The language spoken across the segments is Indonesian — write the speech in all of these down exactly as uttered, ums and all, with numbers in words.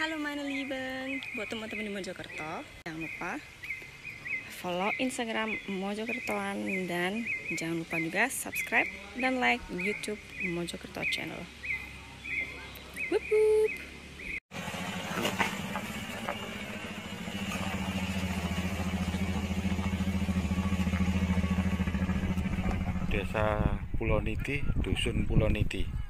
Halo meine Lieben, buat teman-teman di Mojokerto, jangan lupa follow Instagram Mojokertoan dan jangan lupa juga subscribe dan like YouTube Mojokerto Channel. Wup wup. Desa Puloniti, Dusun Puloniti.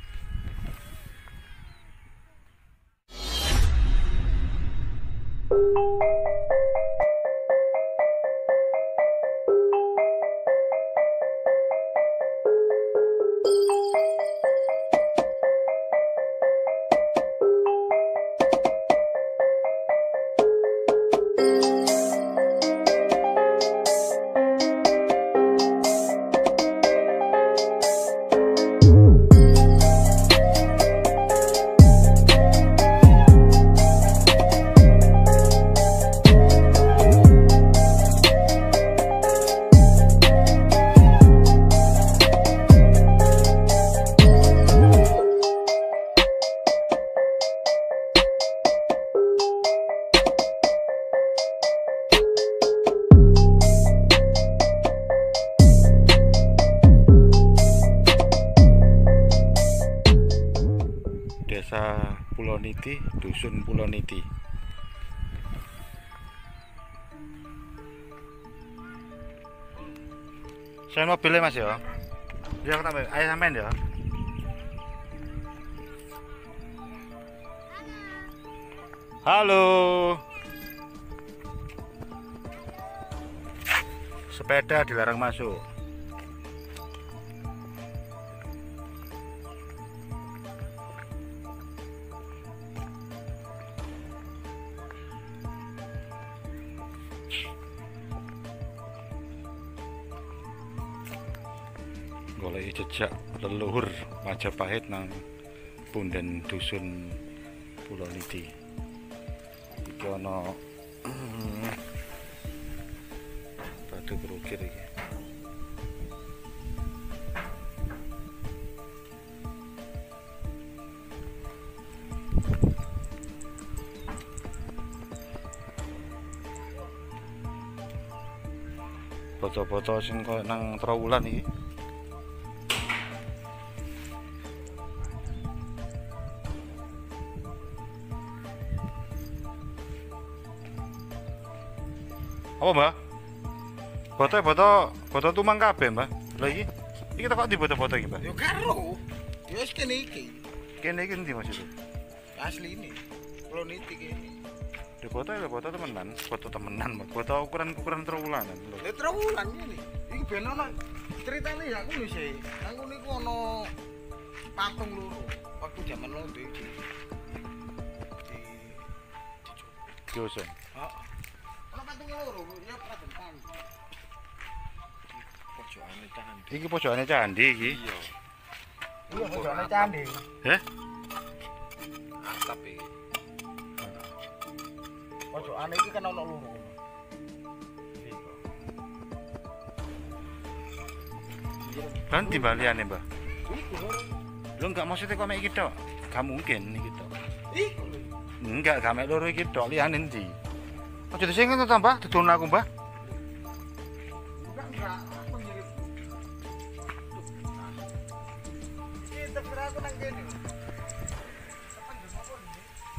Desa Puloniti, Dusun Puloniti. Saya mobilnya Mas ya. Ya kita ambil. Ayo sampean ya. Halo. Sepeda dilarang masuk. Golek jejak leluhur Majapahit nang punden Dusun Puloniti. Iki ana batu berukir iki. Foto-foto sing koyo nang Trowulan iki. Apa mbak? Foto foto foto tumang kabeh mbak. Lha iki iki kok di foto-foto iki mbak? Yo karo. Yo wis kene iki. Kene iki endi maksudnya? Asli ini. Puloniti kene. Di foto ya foto temenan, foto temenan mbak. Foto ukuran-ukuran Trowulanan lho. Lha Trowulan ngene. Iki ben ono critane ya aku lho sih. Nang ngene iku ono patung loro waktu jaman Londo iki. Di di Dusun. Heeh. Ono patung loro ya pradepan. Pojokane candi. Iki pojokane candi iki. Iya. Iya pojokane candi. Heh? Atap iki. Pojokane iki kan ono loro. Kan timbaliane mbak. Lu enggak maksudnya kok mek iki tok? Gak mungkin iki tok. Iku. Enggak, gak mek loro iki tok, liyane endi? Aja disinggung to tambah, didon aku mbak. Enggak enggak, aku ngirit. Kita kira aku nang kene. Kapan jam apa ini?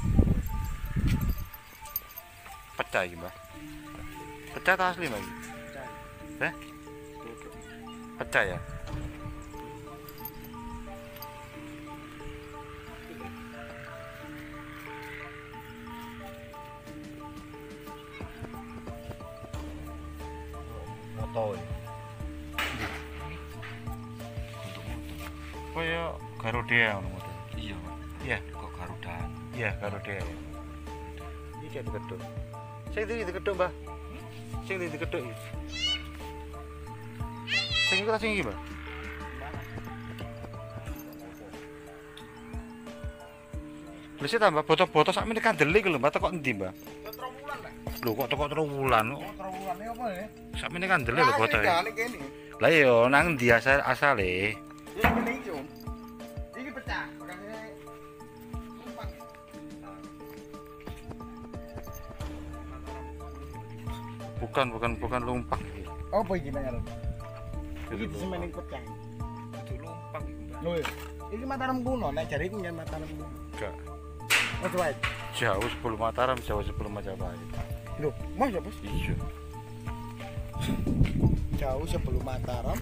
Pecah iki mbak. Pecah ta asli mbak? Eh? Pecah ya? Motor. Kaya Garuda ngono motor. Iya, Iya, kok Garudan. iya Garuda. Iki diketuk. Sing ndi diketuk, Mbah? Sing ndi diketuk iki? Sing iki ta sing iki, Mbah? Lha tambah foto-foto sakmene kandele iki lho, Mbah, kok endi, Mbah? Trowulan lah. Lho kok teko Trowulan kok. Trowulane apa ya? Sakmene kandele lho foto. Ya, kene. Lah iya nang ndi asal asale? Ya kene iki, Om. Iki pecah, makane numpang. Bukan, bukan, bukan lumpak. Oh, apa iki nang ngarep? Kudu Iki disemeni pecah. Kudu lumpak iku, Mbak. Lho, iki Mataram kuno, nek jare iku nyen Mataram kuno. Enggak. Oh, coba. Jauh sebelum Mataram, jauh sebelum Majapahit. Lho, Mas ya, Bos? Iya. Jauh sebelum Mataram.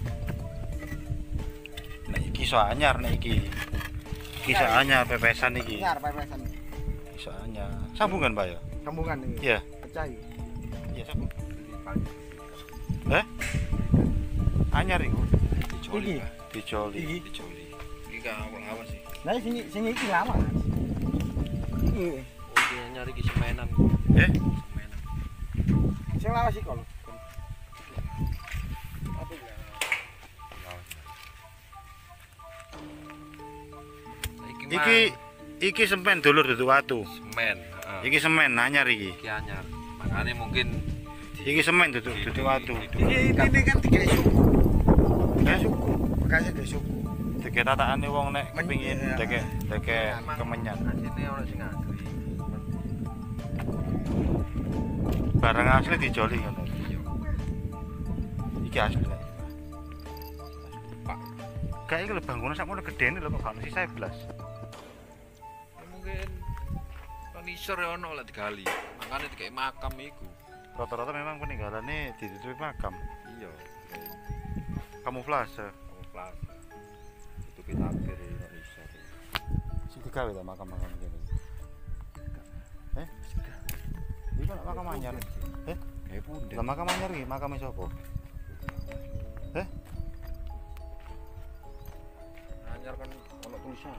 Nek iki iso anyar nek iki. Iki iso anyar pepesan iki. Nyar pepesan. Iso anyar. Sambungan, Pak ya? Sambungan iki. Iya. Pecah iki. Iya, sambung. Eh? Anyar iku. Iki. Dijoli. Iki. Dijoli. Iki gak awal-awal sih. Lah sing sing iki lama. Iki. Oh, iki nyari iki semenan. Eh? Semenan. Sing lawas iki kalau. Apa ya? Iki Iki iki semen dulur dudu watu. semen, heeh. Iki semen anyar iki. Iki anyar. Makanya mungkin Iki semen dudu dudu watu. Iki ini kan tiga suku. Eh? Bekasnya tiga suku. Deke tatakane wong nek Men- kepengin iya. deke deke kemenyan. asine ono sing ngagri. Barang asli dijoli ngono. Iya. Iki asli. Pak. Kayak iki lho bangunan sakmono gedene lho kok gak ono sisa blas. Ya mungkin kan isor ya ono lah digali. Makanya dikai makam iku. Rata-rata memang peninggalannya ditutupi makam. Iya. Kamuflase. Kamuflase. Itu kita akhir ya isor. Sing digawe ta makam-makam kene. Eh? Iki kok makam anyar. Eh? Kayak punden. Lah makam anyar iki makame sapa? Eh? Anyar kan ono tulisan.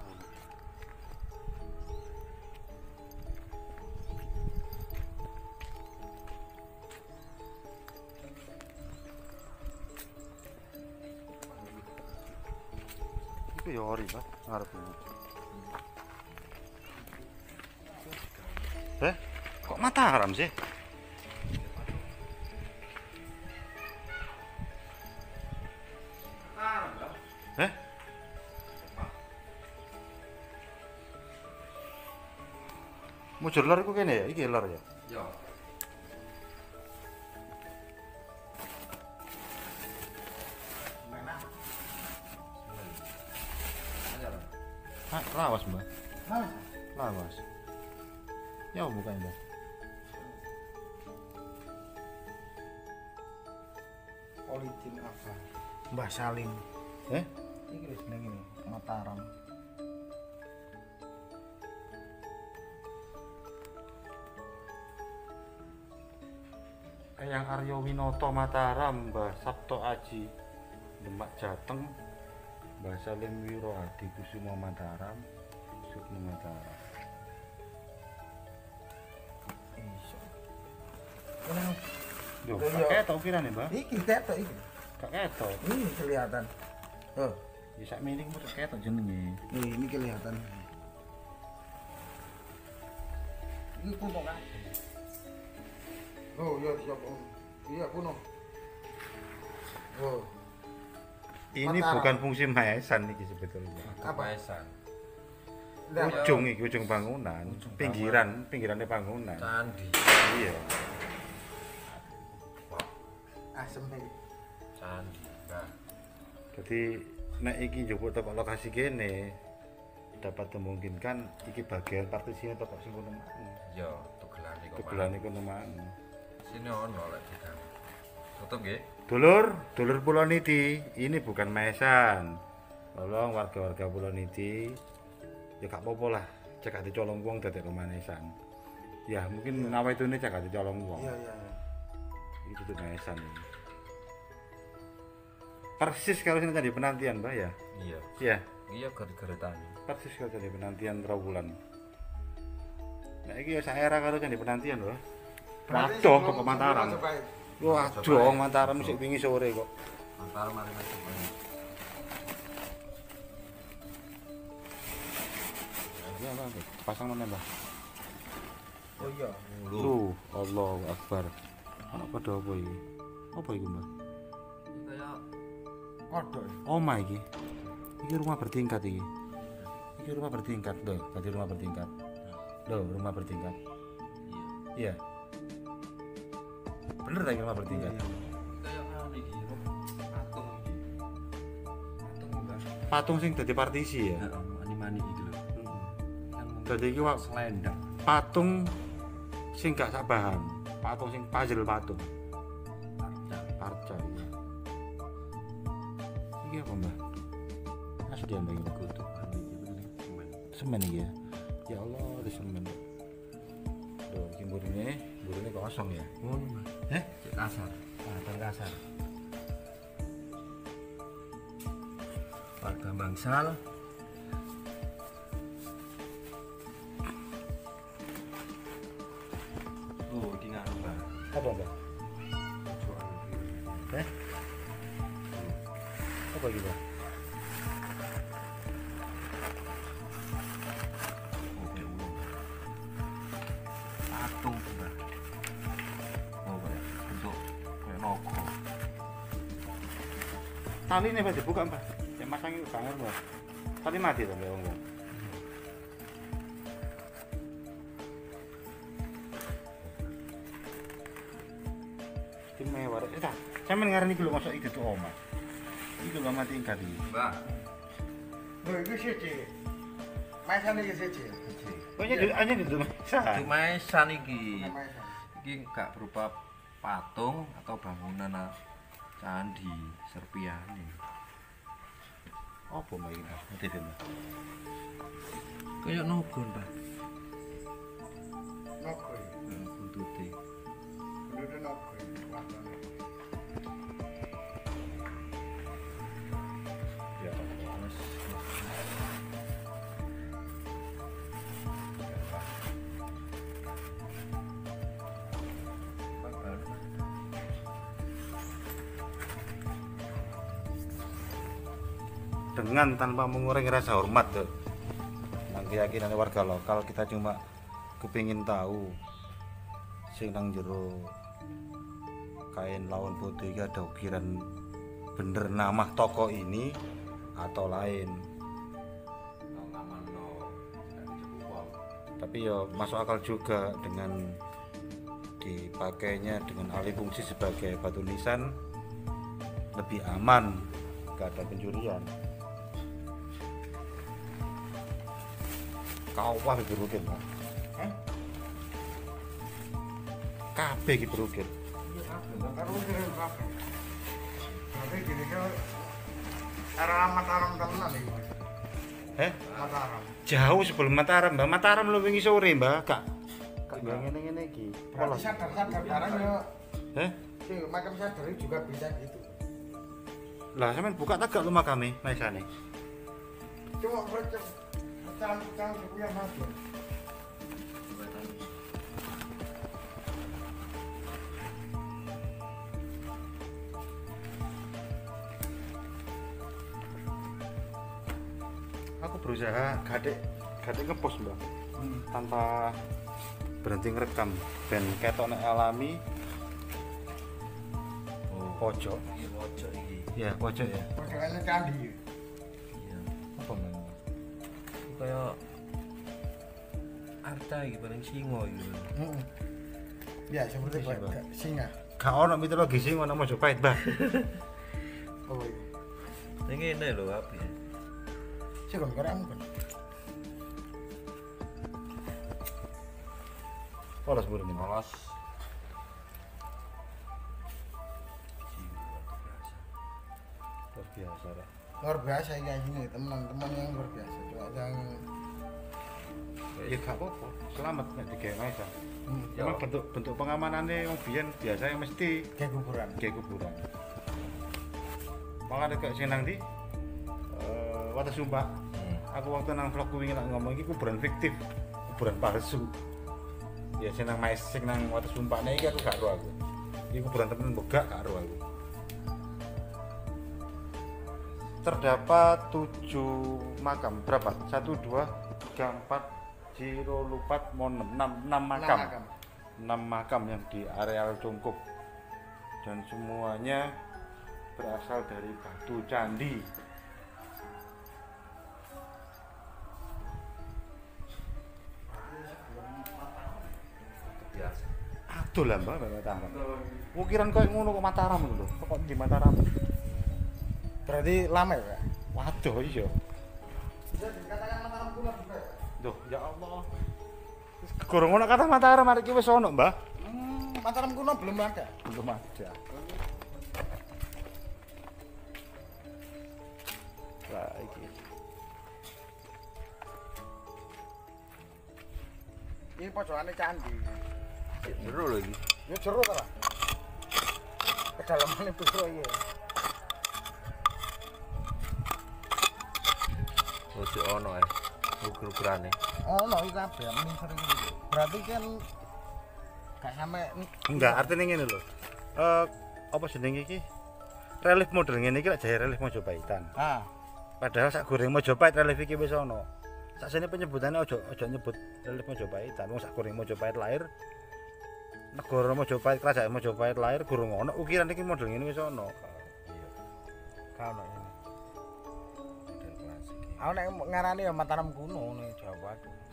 Iku ya ori, Pak, ngarep ini. Eh? Kok Mataram sih? Eh? Mujur lor iku kene ya? Iki lor ya? Yo. Hah, lawas, Mbak. Nah, Lawas. Ya bukan, Mbak. Politin apa? Mbah Salim. Eh? Iki wis jenenge Mataram. Eyang Aryo Winoto Mataram, Mbah Sabto Aji Demak Jateng, Mbah Salim Wiro Adi Kusumo Mataram, Sukmo Mataram. Iso. Kenapa? Loh, Iya. gak ketok ukirane, Mbah? Iki ketok iki. Gak ketok. Ini kelihatan. Oh, Ya sak miring mu ketok jenenge. nih ini kelihatan. Ini kuno kan? Oh, iya siap Om. Iya kuno. Oh, Ini Mataram. bukan fungsi maesan iki sebetulnya. apa? Maesan. Lihat. Ujung iki ujung bangunan, Ujung pinggiran, pinggirannya bangunan. Candi. Iya. Asem iki. Candi. Nah, Jadi nek iki njupuk teko lokasi kene dapat memungkinkan iki bagian partisine teko sing kono mang. yo tugelan iku. Tugelan iku mang. Sini ono lek digang. Tutup nggih. Dulur, dulur Pulau Niti, ini bukan maesan. Tolong warga-warga Pulau Niti, ya gak apa-apa lah, cek ati colong wong dadi kemanesan. Ya mungkin ngawe itu ini cek ati colong wong. Iya, iya. Itu tuh maesan ini. Persis kalau sini tadi penantian, Mbak ya. Iya. Iya, Iya geret-geretan. persis kalau tadi penantian Trawulan. Nah, iki ya sak era karo candi penantian, Mbak. Waduh, kok Mataram. Waduh, Mataram sik wingi sore kok. Mataram mari masuk. Ya, Mbak. Pasang mana, Mbak? Oh iya. Lu, Allahu Akbar. Anak pada apa iki? Apa iki, Mbak? Kayak Kodok. Oma iki. Iki rumah bertingkat iki. Iki rumah bertingkat, loh. Tadi rumah bertingkat. Loh, rumah bertingkat. iya. Iya. Bener ta iki rumah bertingkat? Kayak ngono iki. Patung iki. Patung Mbak. Patung sing dadi partisi ya. Heeh, mani-mani iki lho. Kan mungkin Dadi iki Wak, selendang. patung sing gak sak bahan. Patung sing puzzle patung. Arca. Arca iya. Iki apa, Mbak? Aslian Mbak ini. Kutukan iki bener. Semen. Semen iki ya. Ya Allah, di semen. Duh, iki burine, burine kosong ya. Ngono, Mas. Heh? Cek kasar. Patung kasar. Warga Bangsal. Oh, iki nganu, Mbak. Apa, Mbak? Eh? Apa iki, Mbak? Oh, kayak ulo. Patung, Mbak. Oh, kayak bentuk kayak logo. Tali ini Mbak dibuka, Mbak. Yang masang itu banget, Mbak. Tali mati tuh, Mbak. Mbak. Istimewa. Eh, tak. Saya ngarani iki lho masuk itu tuh omah. Iki lho mati tingkat iki. Mbak. Lho iku siji. Mesane iki siji. Kok hanya di hanya di rumah saya. Cuma esan iki. Mesane. Iki enggak berupa patung atau bangunan ah, candi Serpiani. Apa Mbak ini? Mati deh, Mbak. Kayak nogon, Mbak. Nogo iki. Heeh, buntute. Kudu nogo iki. Warnane. Ya Allah. Mas. Dengan tanpa mengurangi rasa hormat tuh. Nang keyakinan warga lokal kita cuma kepingin tahu sing nang jero kain lawan putih iki ada ukiran bener nama toko ini atau lain. Tapi ya masuk akal juga dengan dipakainya dengan alih fungsi sebagai batu nisan, lebih aman, gak ada pencurian. Kawah iki berukir, Pak. Hah? Kabeh iki berukir. Iya kabeh. Karo kirim kabeh. Tapi gini ke arah Mataram tenan iki, Mas. Eh, Mataram. jauh sebelum Mataram, Mbak. Mataram lu wingi sore, Mbak. Kak. Kak yang ngene-ngene iki. Berarti sadar-sadar barang ya. Eh? Sing makam sadar juga bisa gitu. Lah sampean buka tak gak rumah kami, maisane. Cuma bercem pecahan-pecahan sepian aja. Aku berusaha gadek gadek ngepost, Mbak. Hmm. Tanpa berhenti ngerekam ben ketok nek alami Oh, pojok. iki pojok iki. Ya, pojok ya. Pojokannya candi. Iya. Apa memang? Kayak arca iki paling singo iki. Heeh. Ya seperti Iya, Bang. kayak singa. Gak ono mitologi sing ono Mojopahit, Mbak. Oh iya. Ning ngene lho api. Sing kon karamu kan. Polos burung ini. Polos. Luar biasa, Rek. Luar biasa iki anjing teman-teman yang luar biasa. Cuma yang Ya gak apa-apa. Selamat nek digawe maisa. hmm, Cuma bentuk bentuk pengamanannya yang biyen biasanya mesti kayak kuburan. kayak kuburan. Makanya kayak sing nang ndi? Eh, Wates Sumpak. Hmm. Aku waktu nang vlog kuwi lak ngomong iki kuburan fiktif, kuburan palsu. Ya sing nang mais sing nang Wates Sumpakne iki aku gak ero aku. Iki kuburan temen begak gak ero aku. Terdapat tujuh makam. Berapa? Satu, dua, tiga, empat, zero, lupat, mau enam, enam, enam makam. makam. enam makam yang di areal Cungkup. Dan semuanya berasal dari batu candi. Biasa. Waduh lah Mbak, Mataram. Ukiran koyo ngono kok Mataram lho. Kok di Mataram? Berarti lama ya, Pak? Waduh iya. Bisa dikatakan Mataram kuno juga. Duh, ya Allah. Gorong ono kata Mataram arek iki wis ono, Mbah. Hmm, Mataram kuno belum ada. Belum ada. Lah iki. Ini pojokane candi. Jero lho iki. Ya jero ta, Pak? Kedalamane bro iya. Ojo ono ae. Ukur-ukurane. Ono iki kabeh mending sering iki. Berarti kan gak sampe Enggak, artinya ngene lho. Eh apa jenenge iki? Relief model ngene iki lak jaya relief Mojopaitan. ah, Padahal sak goreng Mojopait relief iki wis ono. Sakjane penyebutannya ojo ojo nyebut relief Mojopaitan. Wong sak goreng Mojopait lahir negara Mojopait, kerajaan Mojopait lahir gurung ono ukiran iki model ngene wis ono. gak ono ini. Aku nek ngarani ya Mataram kuno ning Jawa.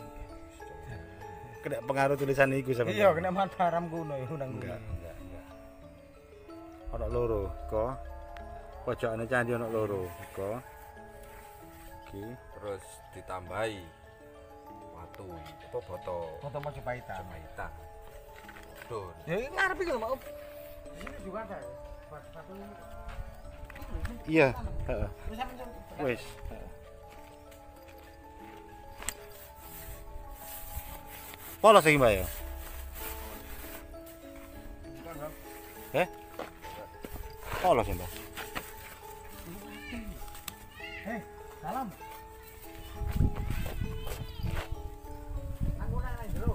Kena pengaruh tulisan iku sampe. Iya, kena Mataram kuno ya nang enggak, enggak, enggak. Ono loro, kok. Pojokane candi ono loro, kok. Iki Terus ditambahi watu apa boto foto Mojopaitan. Maitan. Don. Ya ini ngarep iki lho, Pak. Di sini juga ada. Satu iya, heeh. Wis sampe Wis, heeh. Polos iki, Mbak ya? Eh? Polos ya, Mbak? Hei, salam. Aku nang jero.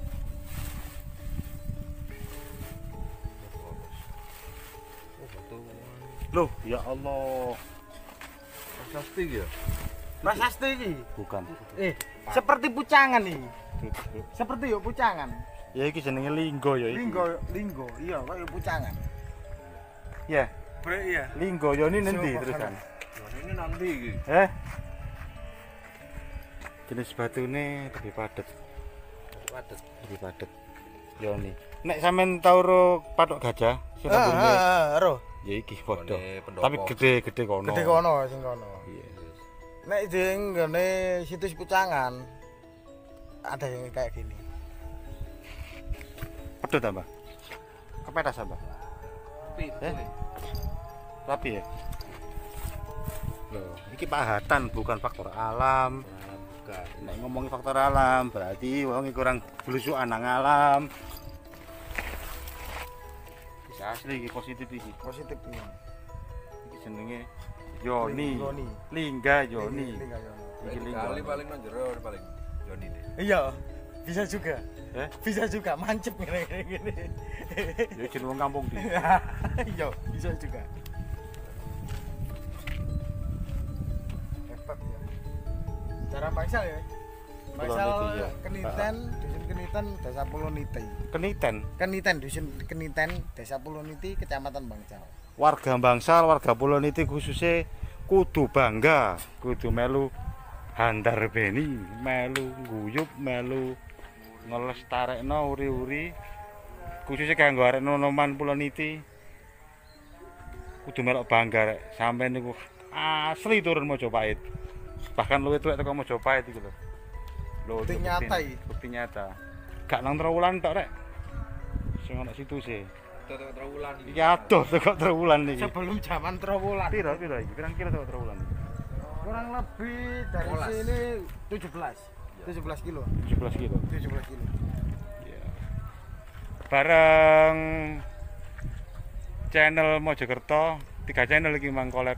Oh, boto. Loh, ya Allah. Prasasti ya. Prasasti iki. Bukan. Eh, seperti pucangan nih. Seperti yuk pucangan. Ya iki jenenge linggo ya iki. Linggo, linggo. Iya, kok yuk pucangan. Ya, Bre iya. linggo ya ini nanti Siapa terusan. Nah, ini nanti iki. Eh? Jenis batune lebih padat, Wadet. lebih padat. Yoni. Nek sampean tau ro patok gajah sing Ah, rambutnya ah, ro. ya iki padha. Gone pendopo. Tapi gede-gede kono. Gede kono sing kono. Iya. Nek ding ngene situs pucangan ada yang kayak gini. Pedot tambah. Kepetas tambah. Tapi Eh? Rapi ya? Loh, iki pahatan bukan faktor alam. bukan. Nek ngomongi faktor alam berarti wong iki kurang blusukan nang alam. Bisa asli iki positif iki. Positif ini. Iki jenenge Yoni. Yoni. Lingga Yoni. Lingga Yoni. Iki Iki lingga. kali paling nang jero paling Joni deh. Iya, bisa juga. Eh? Bisa juga mancep ngene ngene. Ya jeneng wong kampung iki. Iya, bisa juga. Hebat ya. Cara Bangsal ya. Bangsal Pulau Niti, ya. Keniten, dusun Keniten, Desa Pulau Niti. Keniten. Keniten, dusun Keniten, Desa Pulau Niti, Kecamatan Bangsal. Warga Bangsal, warga Pulau Niti khususnya kudu bangga, kudu melu handar beni, melu guyub, melu ngelestarekno uri-uri. Khususnya kanggo arek nonoman Pulau Niti. Kudu melok bangga rek, sampeyan niku asli turun Mojopait. Bahkan luwih tuwek teko Mojopait iki lho. Lho, Bukti itu nyata iki. Bukti nyata. Gak nang Trowulan tok rek. Sing ana situse. Tetek trawulan iki. Iki adoh teko Trowulan iki. Sebelum zaman Trowulan. Piro piro iki? Pirang kilo teko Trowulan? Kurang lebih dari Bolas. sini tujuh belas. tujuh belas kilo. tujuh belas kilo. tujuh belas kilo. Iya. Bareng channel Mojokerto, tiga channel iki mang collab.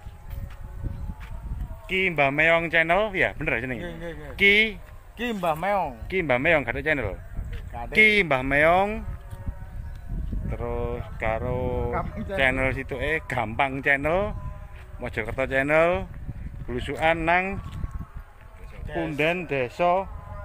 Ki Mbah Meong channel, ya bener jenenge. Nggih, nggih, nggih. Ki Ki Mbah Meong. Ki Mbah Meong gak ada channel. Kade. Ki Mbah Meong terus karo Gampang channel. channel situ eh gampang channel Mojokerto channel blusukan nang Punden Desa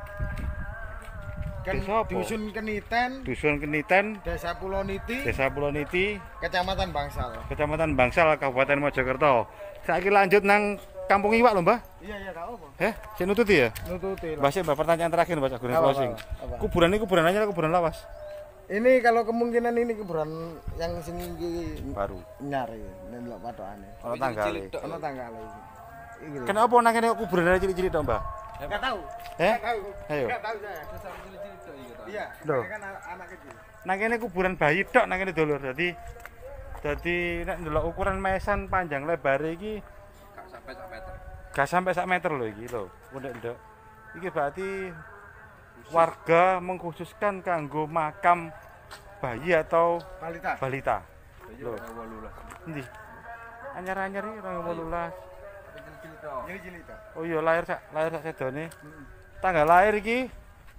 Ken, Desa apa? dusun Keniten, Dusun Keniten Desa Pulau Niti, Desa Pulau Niti Kecamatan Bangsal. Kecamatan Bangsal Kabupaten Mojokerto. Saiki lanjut nang Kampung Iwak lho, Mbah. Iya iya kak apa? Heh, sing nututi ya? Nututi lah. Mbah sik Mbah pertanyaan terakhir Mbah Sak Apa, closing. apa, apa? Kuburan ini kuburan anyar atau kuburan lawas? Ini kalau kemungkinan ini kuburan yang sing iki Baru. nyari ndelok patokane. Ono tanggale. Ono tanggale iki. Iki lho. Kenapa nang kene kuburan cilik-cilik tok, Mbah? Enggak tahu. Eh? Enggak tahu. Ayo. Enggak tahu saya. Iya, Loh. kan anak kecil. Nang kene kuburan bayi tok nang kene dulur. Dadi dadi nek ndelok ukuran mesan panjang lebar iki Gak sampai sak meter. gak sampai sak meter loh iki lho. Udah ndok. Iki berarti warga mengkhususkan kanggo makam bayi atau Balita. balita. Loh, Loh. Endi? Anyar-anyar iki dua ribu delapan belas. Ini cilik to. Oh iya lahir sak lahir sak sedone. Tanggal lahir iki.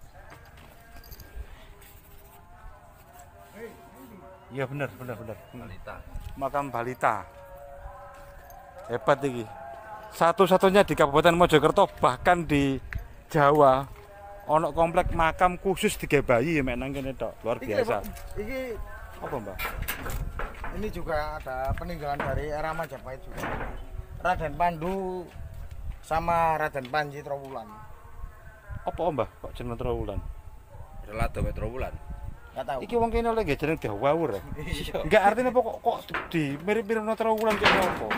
Iya bener bener bener. balita. Makam balita. Hebat iki. Satu-satunya di Kabupaten Mojokerto bahkan di Jawa ono komplek makam khusus digawe bayi mek nang kene tok. Luar Iki, biasa. Pak, iki Apa, Mbak? ini juga ada peninggalan dari era Majapahit juga. Raden Pandu sama Raden Panji Trowulan. Apa, Mbah? Kok jeneng Trowulan? Relato metro bulan. Enggak tahu. Iki wong kene oleh nggih jeneng Dawawur. Ya? Iya. Enggak artinya pokok kok di mirip-mirip Trowulan kaya apa?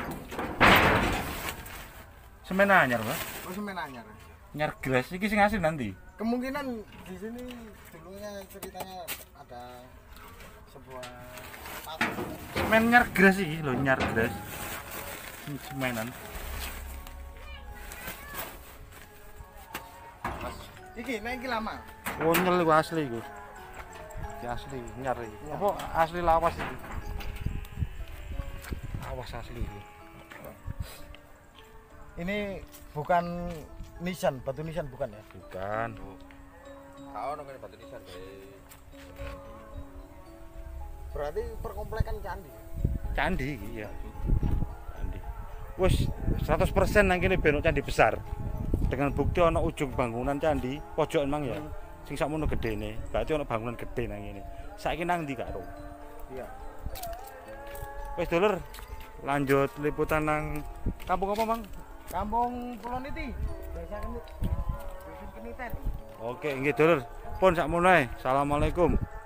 Semen anyar, Mbak. Oh, semen anyar. Nyar gres iki sing asli nanti. Kemungkinan di sini dulunya ceritanya ada sebuah patung. Semen nyar gres iki lho, nyar gres. Ini semenan. Iki, nah iki lama. Oh, nyel iku asli iku. Iki asli nyar iki. Apa asli lawas iki? Lawas asli iki. Ini bukan nisan, batu nisan bukan ya? Bukan. Kau ono kene batu nisan kae. Berarti perkomplekan candi. Candi iki ya. Candi. Wis seratus persen nang kene ben candi besar. Dengan bukti ana ujung bangunan candi, pojok emang ya. Sing sakmono gedene, berarti ana bangunan gede nang kene. Saiki nang ndi karo? Iya. Wis dulur, lanjut liputan nang kampung apa, Mang? Kampung Puloniti. Desa Kenit. Dusun Keniten. Oke, nggih dulur. Pun sakmono ae. Assalamualaikum.